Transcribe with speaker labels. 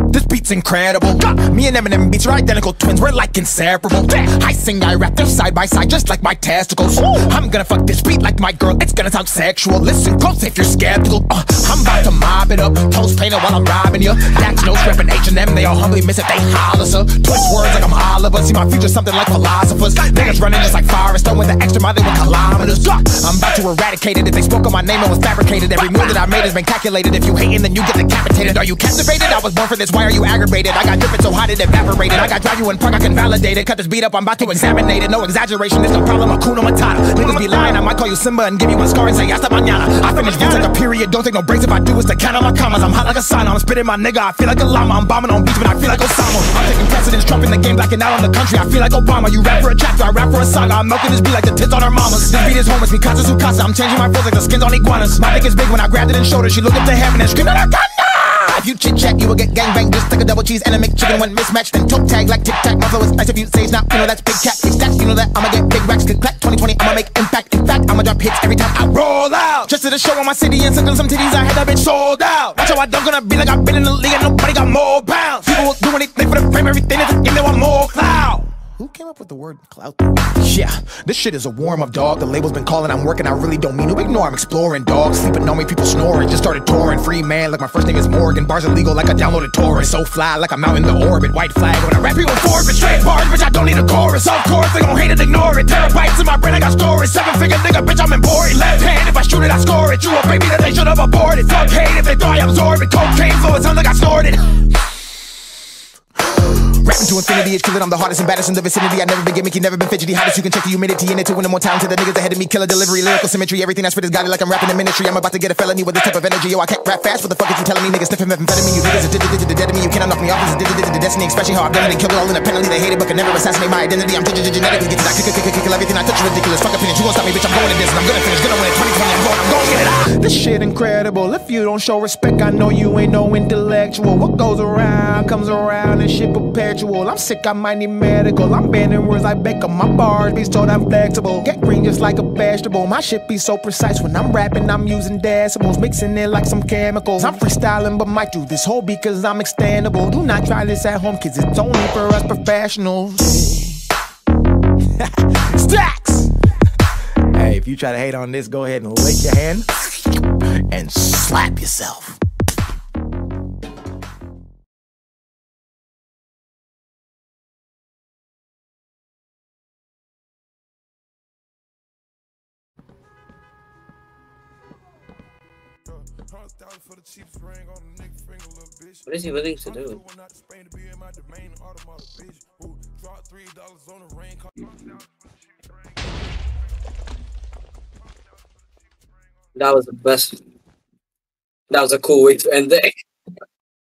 Speaker 1: This beat's incredible. Me and Eminem beats are identical twins, we're like inseparable. I sing, I rap, they're side by side, just like my testicles. I'm gonna fuck this beat like my girl, it's gonna sound sexual. Listen close if you're skeptical. I'm about to mob it up, toast painter while I'm robbing ya. Dax no reppin' H&M, they all humbly miss it, they holler, sir. Twist words like I'm Oliver, see my future something like philosophers. Niggas running just like Forrest, done with the extra mile, they were kilometers. I'm about to eradicate it, if they spoke on my name, it was fabricated. Every move that I made has been calculated, if you hating then you get decapitated. Are you captivated? I was born for this, why are you aggravated? I got drippin' so hot it evaporated. I got drive you in park, I can validate it. Cut this beat up, I'm about to examine it. No exaggeration, there's no problem, Hakuna Matata. Niggas be lying, I might call you Simba and give you a scar and say hasta mañana. I finish beats like a period, don't take no breaks. If I do, it's to count on my commas. I'm hot like a sauna, I'm spitting my nigga, I feel like a llama. I'm bombing on beats, but I feel like Osama. I'm taking precedence, Trump in the game, blacking out on the country. I feel like Obama, you rap for a chapter, I rap for a saga. I'm milking this beat like the tits on her mamas. This beat is homeless, Mikasa Sukasa. I'm changing my flows like the skins on iguanas. My dick is big when I grabbed it and showed her. She looked up to heaven and screamed out, Wakanda! If you chit-chat, you will get gangbang. Just like a double cheese and a McChicken when mismatched. Then toe tag like tic-tac. My flow is nice if you say it's not. You know that's big cat, big stats. You know that I'ma get big racks. Click clack, 2020, I'ma make impact. In fact, I'ma drop hits every time I roll out. Just to the show on my city and send them some titties. I had that bitch sold out. Watch how I dunk gonna be like I've been in the league and nobody got more pounds. People will do anything for the fame, everything is a game, they want more clout. Who came up with the word clout? Yeah, this shit is a warm-up, dog. The label's been calling, I'm working, I really don't mean to ignore. I'm exploring, dog. Sleeping on me, people snoring. Just started touring, free man, like my first name is Morgan. Bars illegal, like I downloaded torrent. So fly, like I'm out in the orbit. White flag, when I rap, people forfeit. Straight bars, bitch, I don't need a chorus. Of course, they gon' hate it, ignore it. Terabytes in my brain, I got storage. 7-figure nigga, bitch, I'm important. Left hand, if I shoot it, I score it. You a baby that they should've aborted. Fuck hate if they thought I absorbed it. Cocaine flow, it sounds like I snorted. Rapping to infinity, it's killing. I'm the hardest and baddest in the vicinity. I never been gimmicky, never been fidgety. Hottest, you can check the humidity in it to win more talented. The niggas ahead of me, killer delivery, lyrical symmetry. Everything I spit is got it like I'm rapping in ministry. I'm about to get a felony with this type of energy. Yo, I can't rap fast. What the fuck is you telling me? Niggas sniffing methamphetamine. You niggas are dead to me. You cannot knock me off. This is destiny, especially how I've done it and killed it all independently. They hate it, but can never assassinate my identity. I'm genetically get that kill everything I touch is ridiculous. Fuck opinions, you gon' stop me, bitch. I'm going to this and I'm gonna finish. Gonna win it 2020. I'm going to get it out. This shit incredible. If you don't show respect, I know you ain't no intellectual. What goes around comes around and shit perpetual. I'm sick, I might need medical. I'm banning words like Beckham. My bars be told I'm flexible. Get green just like a vegetable. My shit be so precise. When I'm rapping, I'm using decimals, mixing it like some chemicals. I'm freestyling, but might do this whole beat cause I'm extendable. Do not try this at home, kids. It's only for us professionals. Stacks! Hey, if you try to hate on this, go ahead and lick your hand and slap yourself.
Speaker 2: What is he willing to do? That was the best. That was a cool way to end it.